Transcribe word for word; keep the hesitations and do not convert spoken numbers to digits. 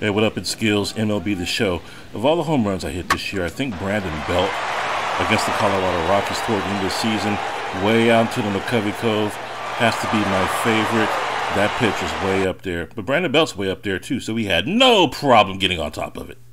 Hey, what up, it's Skillz, M L B The Show. Of all the home runs I hit this year, I think Brandon Belt against the Colorado Rockies toward the end of the season, way out to the McCovey Cove, has to be my favorite. That pitch was way up there. But Brandon Belt's way up there too, so we had no problem getting on top of it.